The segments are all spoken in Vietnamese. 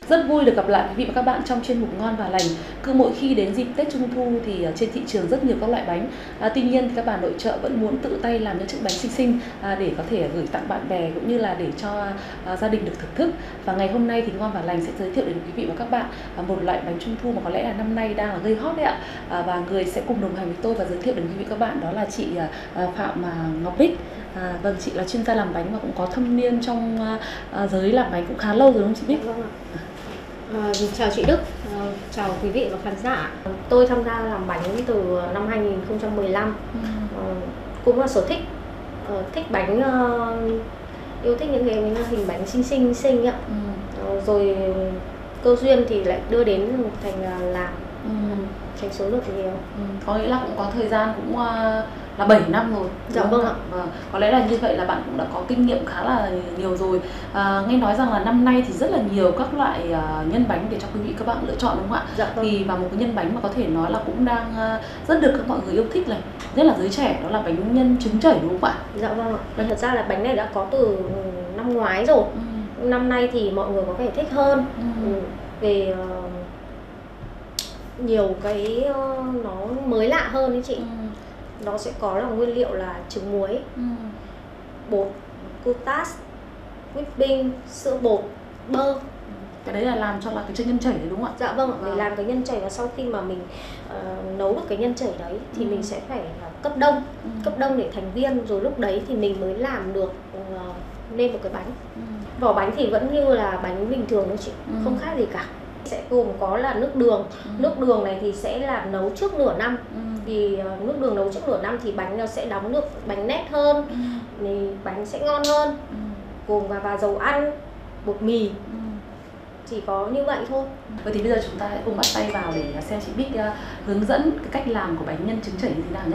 Rất vui được gặp lại quý vị và các bạn trong chuyên mục Ngon và Lành. Cứ mỗi khi đến dịp Tết Trung Thu thì trên thị trường rất nhiều các loại bánh. Tuy nhiên thì các bà nội trợ vẫn muốn tự tay làm những chiếc bánh xinh xinh để có thể gửi tặng bạn bè cũng như là để cho gia đình được thưởng thức. Và ngày hôm nay thì Ngon và Lành sẽ giới thiệu đến quý vị và các bạn một loại bánh Trung Thu mà có lẽ là năm nay đang là gây hot đấy ạ. Và người sẽ cùng đồng hành với tôi và giới thiệu đến quý vị và các bạn đó là chị Phạm Ngọc Bích. Vâng, chị là chuyên gia làm bánh và cũng có thâm niên trong giới làm bánh cũng khá lâu rồi đúng không chị Bích? Vâng ạ. Chào chị Đức, chào quý vị và khán giả. Tôi tham gia làm bánh từ năm 2015. Cũng là sở thích, thích bánh, yêu thích những cái hình bánh xinh ạ. Rồi cơ duyên thì lại đưa đến thành làm, thành số lượng nhiều. Có nghĩa là cũng có thời gian cũng là 7 năm rồi. Dạ vâng ạ. Có lẽ là như vậy là bạn cũng đã có kinh nghiệm khá là nhiều rồi. Nghe nói rằng là năm nay thì rất là nhiều các loại nhân bánh để cho quý vị các bạn lựa chọn đúng không ạ? Dạ vâng. Thì và một cái nhân bánh mà có thể nói là cũng đang rất được các mọi người yêu thích này, nhất là giới trẻ, đó là bánh nhân trứng chảy đúng không ạ? Dạ vâng ạ. Thật ra là bánh này đã có từ năm ngoái rồi. Năm nay thì mọi người có vẻ thích hơn về nhiều cái nó mới lạ hơn đấy chị. Nó sẽ có là nguyên liệu là trứng muối, bột glutas, whipping, sữa bột, bơ. Cái đấy là làm cho là cái chân nhân chảy đấy đúng không ạ? Dạ vâng ạ, để làm cái nhân chảy. Và sau khi mà mình nấu được cái nhân chảy đấy thì mình sẽ phải cấp đông để thành viên, rồi lúc đấy thì mình mới làm được nên một cái bánh. Vỏ bánh thì vẫn như là bánh bình thường thôi chị, không khác gì cả. Sẽ gồm có là nước đường. Nước đường này thì sẽ là nấu trước nửa năm. Vì nước đường nấu trước nửa năm thì bánh nó sẽ đóng được bánh nét hơn, thì bánh sẽ ngon hơn. Gồm và dầu ăn, bột mì. Chỉ có như vậy thôi. Vậy thì bây giờ chúng ta hãy cùng bắt tay vào để xem chị Bích hướng dẫn cái cách làm của bánh nhân trứng chảy như thế nào nhé.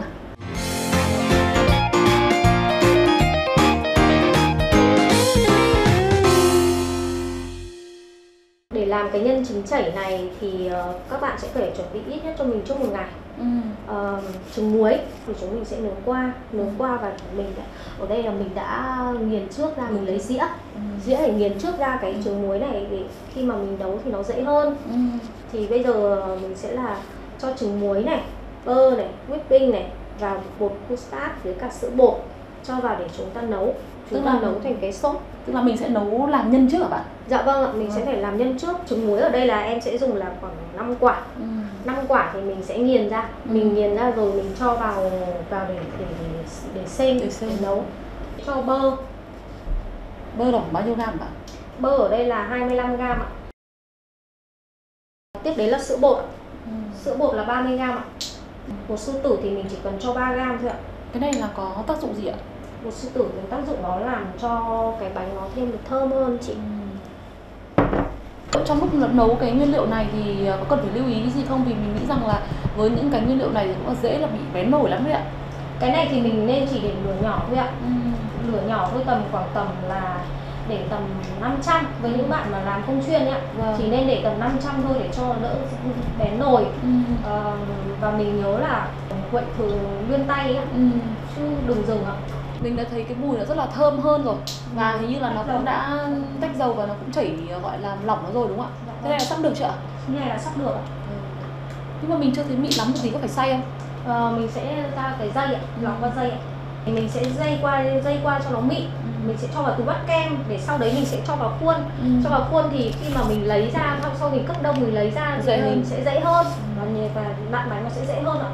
Để làm cái nhân trứng chảy này thì các bạn sẽ phải chuẩn bị ít nhất cho mình trước một ngày. Trứng muối thì chúng mình sẽ nướng qua và mình ở đây là mình đã nghiền trước ra, mình lấy dĩa để nghiền trước ra cái trứng muối này để khi mà mình nấu thì nó dễ hơn. Thì bây giờ mình sẽ là cho trứng muối này, bơ này, whipping này và bột glutas với cả sữa bột cho vào để chúng ta nấu. Chúng ta nấu thành cái sốt. Tức là mình sẽ nấu làm nhân trước hả bạn? Dạ vâng ạ, mình sẽ phải làm nhân trước. Trứng muối ở đây là em sẽ dùng là khoảng 5 quả. 5 quả thì mình sẽ nghiền ra. Mình nghiền ra rồi mình cho vào để xêm, để nấu. Cho bơ. Bơ là bao nhiêu gam bạn? Bơ ở đây là 25 gam ạ. Tiếp đến là sữa bột. Sữa bột là 30 gam ạ. Bột sư tử thì mình chỉ cần cho 3 gam thôi ạ. Cái này là có tác dụng gì ạ? Bột sư tử thì tác dụng nó làm cho cái bánh nó thêm được thơm hơn chị. Trong lúc nấu cái nguyên liệu này thì có cần phải lưu ý gì không? Vì mình nghĩ rằng là với những cái nguyên liệu này thì cũng là dễ là bị bén nổi lắm đấy ạ. Cái này thì mình nên chỉ để lửa nhỏ thôi ạ. Lửa nhỏ thôi, khoảng tầm là để tầm 500. Với những bạn mà làm không chuyên ạ, thì nên để tầm 500 thôi để cho đỡ bén nồi. Và mình nhớ là quậy thử nguyên tay ạ, chứ đừng dừng ạ. Mình đã thấy cái mùi nó rất là thơm hơn rồi. Và hình như là nó cũng đã tách dầu và nó cũng chảy gọi là lỏng nó rồi đúng không ạ? Thế này là sắp được chưa ạ? Như này là sắp được ạ. Nhưng mà mình chưa thấy mịn lắm một tí, có phải xay không? Mình sẽ ra cái dây ạ, lọc qua dây ạ. Mình sẽ dây qua cho nó mịn. Mình sẽ cho vào túi bắt kem để sau đấy mình sẽ cho vào khuôn. Cho vào khuôn thì khi mà mình lấy ra, sau mình cấp đông mình lấy ra thì mình sẽ dễ hơn. Và lạn bánh nó sẽ dễ hơn ạ.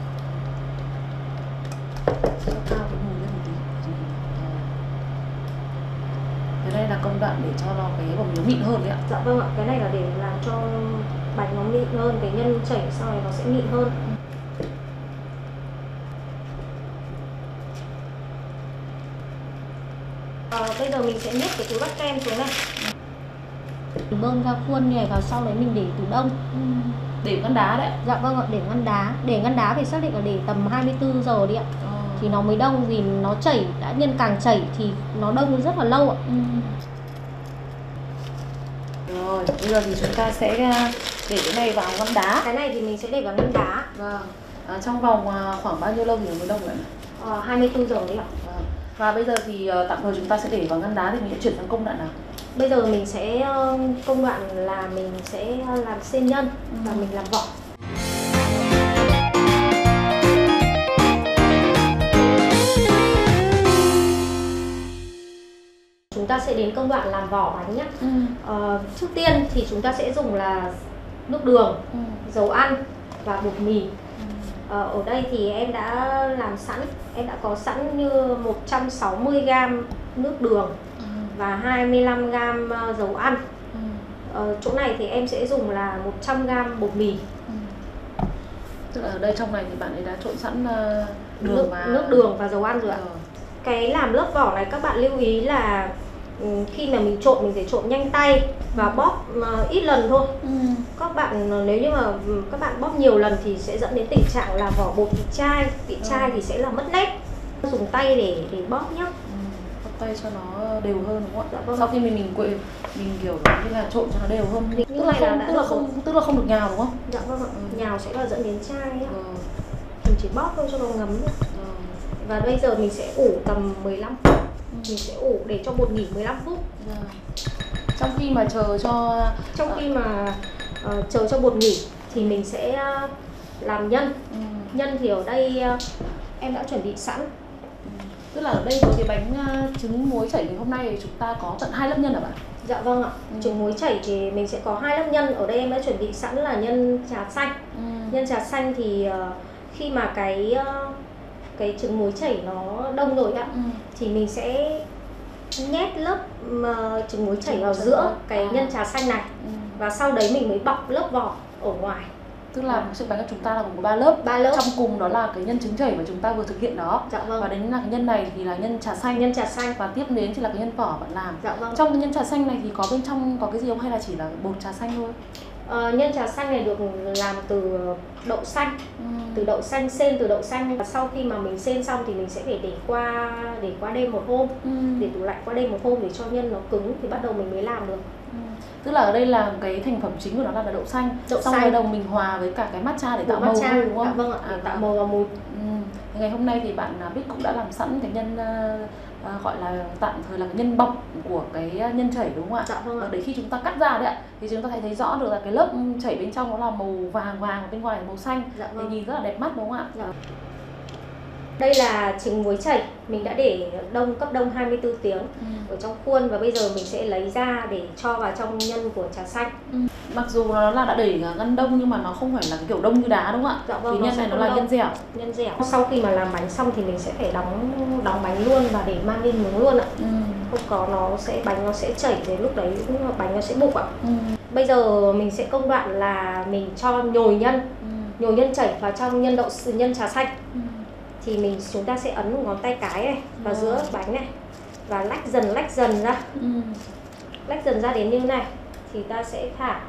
Cái này là công đoạn để cho nó cái bông nó mịn hơn đấy ạ. Dạ vâng ạ, cái này là để làm cho bánh nó mịn hơn, cái nhân chảy sau này nó sẽ mịn hơn. Bây giờ mình sẽ nhét cái túi bắt kem xuống này. Bơm ra khuôn này vào, sau đấy mình để tủ đông. Để ngăn đá đấy. Dạ vâng ạ, để ngăn đá. Để ngăn đá phải xác định là để tầm 24 giờ đi ạ. Thì nó mới đông, vì nó chảy, đã nhân càng chảy thì nó đông rất là lâu ạ. Rồi, bây giờ thì chúng ta sẽ để cái này vào ngăn đá. Cái này thì mình sẽ để vào ngăn đá. Vâng. Trong vòng khoảng bao nhiêu lâu thì nó mới đông vậy? 24 giờ đấy ạ. Vâng. Và bây giờ thì tạm thời chúng ta sẽ để vào ngăn đá thì mình sẽ chuyển sang công đoạn nào? Bây giờ mình sẽ công đoạn là mình sẽ làm xên nhân và mình làm vỏ. Chúng ta sẽ đến công đoạn làm vỏ bánh nhé. Trước tiên thì chúng ta sẽ dùng là nước đường, dầu ăn và bột mì. Ở đây thì em đã làm sẵn, em đã có sẵn như 160g nước đường và 25g dầu ăn. Chỗ này thì em sẽ dùng là 100g bột mì. Tức là ở đây trong này thì bạn ấy đã trộn sẵn nước đường và dầu ăn rồi ạ. Cái làm lớp vỏ này các bạn lưu ý là khi mà mình trộn mình phải trộn nhanh tay và bóp ít lần thôi. Các bạn nếu như mà các bạn bóp nhiều lần thì sẽ dẫn đến tình trạng là vỏ bột bị chai thì sẽ là mất nét. Dùng tay để bóp nhé. Bóp tay cho nó đều hơn đúng không ạ? Dạ, vâng. Sau khi mình kiểu như là trộn cho nó đều hơn. Tức là không được nhào đúng không? Dạ vâng ạ. Nhào sẽ là dẫn đến chai nhé. Mình chỉ bóp thôi cho nó ngấm nhé. Và bây giờ mình sẽ ủ tầm 15 phút. Mình sẽ ủ để cho bột nghỉ 15 phút. Trong khi mà chờ cho bột nghỉ thì mình sẽ làm nhân. Nhân thì ở đây em đã chuẩn bị sẵn. Tức là ở đây với cái bánh trứng muối chảy ngày hôm nay thì chúng ta có tận 2 lớp nhân hả bạn? Dạ vâng ạ. Trứng muối chảy thì mình sẽ có 2 lớp nhân. Ở đây em đã chuẩn bị sẵn là nhân trà xanh. Nhân trà xanh thì khi mà cái trứng muối chảy nó đông rồi ạ, thì mình sẽ nhét lớp trứng muối chảy vào giữa cái nhân trà xanh này. Và sau đấy mình mới bọc lớp vỏ ở ngoài. Tức là chiếc bánh của chúng ta là gồm có 3 lớp. 3 lớp. Trong cùng đó là cái nhân trứng chảy mà chúng ta vừa thực hiện đó. Dạ vâng. Và đến là cái nhân này thì là nhân trà xanh. Nhân trà xanh. Và tiếp đến thì là cái nhân vỏ bạn làm. Dạ vâng. Trong cái nhân trà xanh này thì có bên trong có cái gì không hay là chỉ là bột trà xanh thôi? Nhân trà xanh này được làm từ đậu xanh, từ đậu xanh, xên từ đậu xanh. Và sau khi mà mình xên xong thì mình sẽ phải để qua đêm một hôm, để tủ lạnh qua đêm một hôm để cho nhân nó cứng thì bắt đầu mình mới làm được. Tức là ở đây là cái thành phẩm chính của nó là đậu xanh. Xong rồi đầu mình hòa với cả cái matcha để tạo màu thôi đúng không? Dạ vâng ạ, để tạo màu và mùi. Ngày hôm nay thì bạn Bích cũng đã làm sẵn cái nhân gọi là tạm thời là cái nhân bọc của cái nhân chảy đúng không ạ? Dạ vâng ạ. Để khi chúng ta cắt ra đấy ạ thì chúng ta thấy rõ được là cái lớp chảy bên trong nó là màu vàng và bên ngoài là màu xanh. Dạ vâng. Thì nhìn rất là đẹp mắt đúng không ạ? Dạ. Đây là trứng muối chảy, mình đã để cấp đông 24 tiếng ở trong khuôn và bây giờ mình sẽ lấy ra để cho vào trong nhân của trà xanh. Mặc dù nó là đã để ngăn đông nhưng mà nó không phải là cái kiểu đông như đá đúng không ạ? Dạ vâng, vì nhân này nó là nhân dẻo. Nhân dẻo. Sau khi mà làm bánh xong thì mình sẽ phải đóng bánh luôn và để mang lên nướng luôn ạ. Không có bánh nó sẽ chảy, đến lúc đấy bánh nó sẽ bục ạ. Bây giờ mình sẽ công đoạn là mình cho nhồi nhân chảy vào trong nhân trà xanh. Thì chúng ta sẽ ấn một ngón tay cái này vào giữa bánh này và lách dần ra. Lách dần ra đến như này thì ta sẽ thả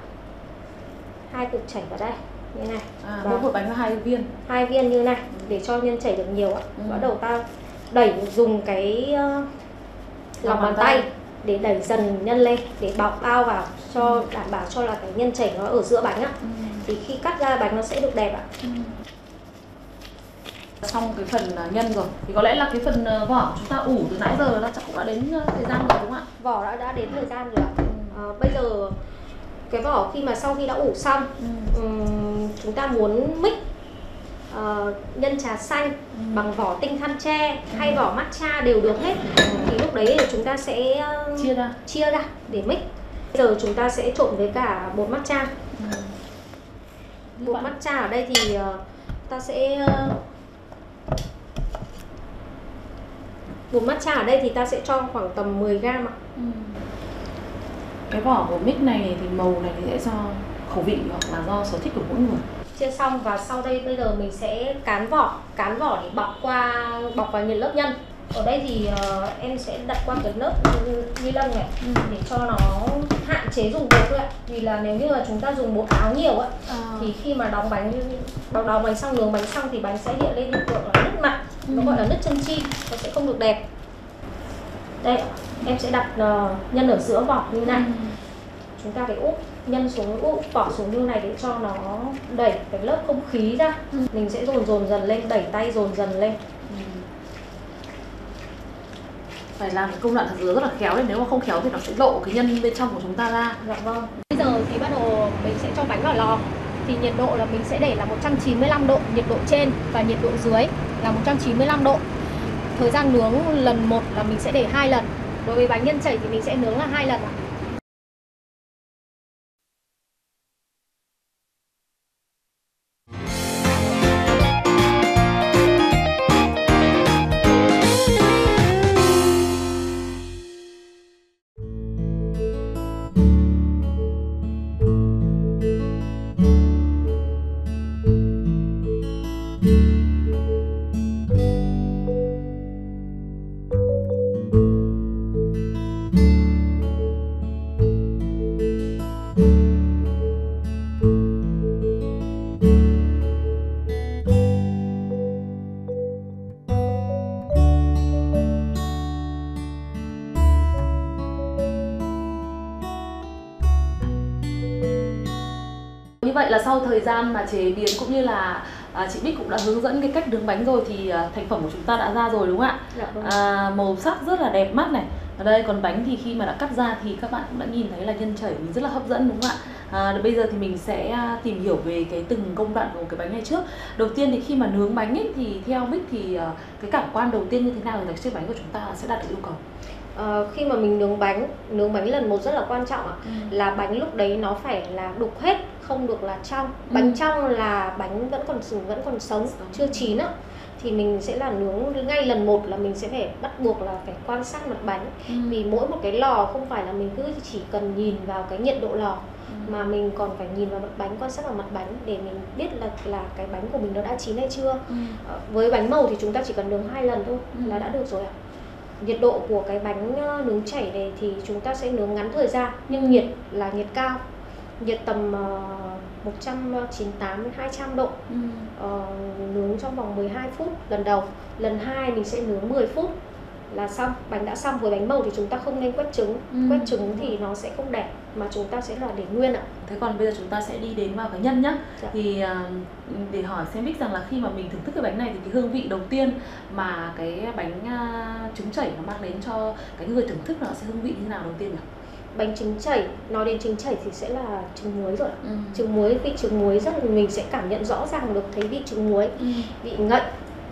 2 cục chảy vào đây như này. Mỗi một bánh có 2 viên. 2 viên như này để cho nhân chảy được nhiều ạ. Bắt đầu ta dùng cái lòng bàn tay để đẩy dần nhân lên để bọc bao vào cho đảm bảo cho là cái nhân chảy nó ở giữa bánh ạ. Thì khi cắt ra bánh nó sẽ được đẹp ạ. Xong cái phần nhân rồi thì có lẽ là cái phần vỏ chúng ta ủ từ nãy giờ nó chắc cũng đã đến thời gian rồi đúng không ạ? Vỏ đã đến thời gian rồi ạ. Bây giờ cái vỏ sau khi đã ủ xong, chúng ta muốn mix nhân trà xanh bằng vỏ tinh than tre hay vỏ matcha đều được hết. Thì lúc đấy thì chúng ta sẽ chia ra để mix. Bây giờ chúng ta sẽ trộn với cả bột matcha. Bột matcha ở đây thì ta sẽ bột matcha ở đây thì ta sẽ cho khoảng tầm 10g ạ. Cái vỏ của mix này thì màu này thì sẽ do khẩu vị hoặc là do sở thích của mỗi người. Chia xong và sau đây bây giờ mình sẽ cán vỏ để bọc vào lớp nhân. Ở đây thì em sẽ đặt qua cái lớp ni lông này để cho nó hạn chế dùng bột thôi ạ. Vì là nếu như mà chúng ta dùng bột áo nhiều á thì khi mà đóng bánh xong, nướng bánh xong thì bánh sẽ hiện lên hiện tượng là nứt mặt. Nó gọi là nứt chân chi, nó sẽ không được đẹp. Đây, em sẽ đặt nhân ở giữa vỏ như này. Chúng ta phải úp nhân xuống, úp vỏ xuống như này để cho nó đẩy cái lớp không khí ra. Mình sẽ dồn dần lên, đẩy tay dồn dần lên. Phải làm cái công đoạn thật rất là khéo đấy, nếu mà không khéo thì nó sẽ lộ cái nhân bên trong của chúng ta ra. Dạ vâng. Bây giờ thì bắt đầu mình sẽ cho bánh vào lò. Thì nhiệt độ là mình sẽ để là 195 độ, nhiệt độ trên, và nhiệt độ dưới là 195 độ. Thời gian nướng lần 1 là mình sẽ để 2 lần. Đối với bánh nhân chảy thì mình sẽ nướng là 2 lần ạ. Như vậy là sau thời gian mà chế biến cũng như là chị Bích cũng đã hướng dẫn cái cách nướng bánh rồi thì thành phẩm của chúng ta đã ra rồi đúng không ạ? Dạ, vâng. Màu sắc rất là đẹp mắt này. Ở đây còn bánh thì khi mà đã cắt ra thì các bạn cũng đã nhìn thấy là nhân chảy rất là hấp dẫn đúng không ạ? Bây giờ thì mình sẽ tìm hiểu về cái từng công đoạn của cái bánh này trước. Đầu tiên thì khi mà nướng bánh ấy, thì theo Bích thì cái cảm quan đầu tiên như thế nào thì chiếc bánh của chúng ta sẽ đạt được yêu cầu? Khi mà mình nướng bánh lần 1 rất là quan trọng ạ. Là bánh lúc đấy nó phải là đục hết, không được là trong. Bánh trong là bánh vẫn còn sống, chưa chín á. Thì mình sẽ là nướng ngay lần 1 là mình sẽ phải bắt buộc là phải quan sát mặt bánh. Vì mỗi một cái lò không phải là mình cứ chỉ cần nhìn vào cái nhiệt độ lò, mà mình còn phải nhìn vào mặt bánh, quan sát vào mặt bánh để mình biết là cái bánh của mình nó đã chín hay chưa. Với bánh màu thì chúng ta chỉ cần nướng 2 lần thôi là đã được rồi ạ. Nhiệt độ của cái bánh nướng chảy này thì chúng ta sẽ nướng ngắn thời gian, nhưng nhiệt là nhiệt cao, nhiệt tầm 198 đến 200 độ. Nướng trong vòng 12 phút lần đầu. Lần 2 mình sẽ nướng 10 phút là xong, bánh đã xong. Với bánh màu thì chúng ta không nên quét trứng. Quét trứng thì nó sẽ không đẹp, mà chúng ta sẽ là để nguyên ạ. Thế còn bây giờ chúng ta sẽ đi đến vào cái nhân nhá. Dạ. Thì để hỏi xem Bích rằng là khi mà mình thưởng thức cái bánh này thì cái hương vị đầu tiên mà cái bánh trứng chảy nó mang đến cho cái người thưởng thức nó sẽ hương vị như thế nào đầu tiên nhỉ? Bánh trứng chảy, nói đến trứng chảy thì sẽ là trứng muối rồi ạ. Trứng muối, vị trứng muối rất là mình sẽ cảm nhận rõ ràng được thấy vị trứng muối, vị ngậy.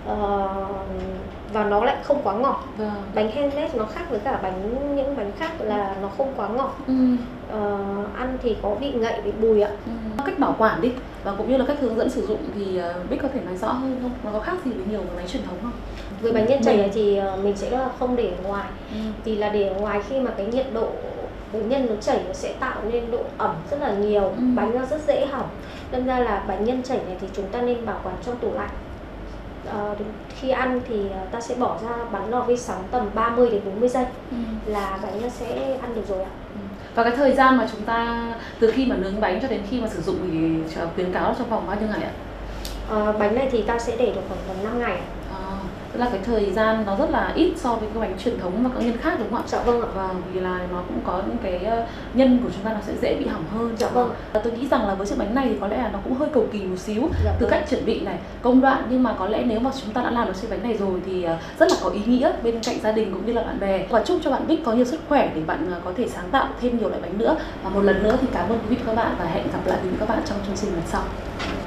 Và nó lại không quá ngọt. Bánh handmade nó khác với cả những bánh khác là nó không quá ngọt. Ăn thì có vị ngậy, vị bùi ạ. Cách bảo quản đi và cũng như là cách hướng dẫn sử dụng thì Bích có thể nói rõ hơn không? Nó có khác gì với nhiều bánh truyền thống không? Với bánh nhân chảy này thì mình sẽ không để ngoài. Vì là để ngoài khi mà cái nhiệt độ cái nhân nó chảy nó sẽ tạo nên độ ẩm rất là nhiều, bánh nó rất dễ hỏng. Đâm ra là bánh nhân chảy này thì chúng ta nên bảo quản trong tủ lạnh. Khi ăn thì ta sẽ bỏ ra bắn lò vi sóng tầm 30 đến 40 giây là bánh nó sẽ ăn được rồi ạ. Và cái thời gian mà chúng ta từ khi mà nướng bánh cho đến khi mà sử dụng thì khuyến cáo trong vòng bao nhiêu ngày ạ? Bánh này thì ta sẽ để được khoảng tầm 5 ngày. Tức là cái thời gian nó rất là ít so với cái bánh truyền thống và các nhân khác đúng không ạ? Dạ vâng ạ. Và vì là nó cũng có những cái nhân của chúng ta nó sẽ dễ bị hỏng hơn. Dạ vâng. Tôi nghĩ rằng là với chiếc bánh này thì có lẽ là nó cũng hơi cầu kỳ một xíu. Dạ từ vâng. Cách chuẩn bị này, công đoạn, nhưng mà có lẽ nếu mà chúng ta đã làm được chiếc bánh này rồi thì rất là có ý nghĩa bên cạnh gia đình cũng như là bạn bè. Và chúc cho bạn Bích có nhiều sức khỏe để bạn có thể sáng tạo thêm nhiều loại bánh nữa. Và một lần nữa thì cảm ơn quý vị và các bạn và hẹn gặp lại quý vị và các bạn trong chương trình lần sau.